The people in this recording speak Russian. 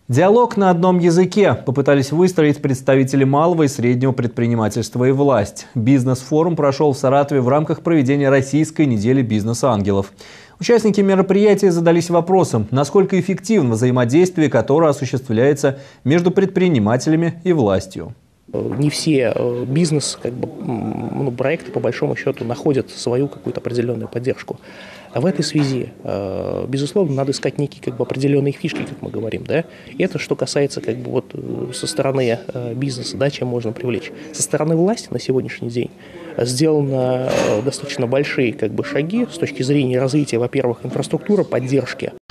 Диалог на одном языке попытались выстроить представители малого и среднего предпринимательства и власть. Бизнес-форум прошел в Саратове в рамках проведения Российской недели бизнес-ангелов. Участники мероприятия задались вопросом, насколько эффективно взаимодействие, которое осуществляется между предпринимателями и властью. Не все проекты, по большому счету, находят свою какую-то определенную поддержку. А в этой связи, безусловно, надо искать некие определенные фишки, как мы говорим. Да? И это что касается со стороны бизнеса, да, чем можно привлечь. Со стороны власти на сегодняшний день сделаны достаточно большие шаги с точки зрения развития, во-первых, инфраструктуры, поддержки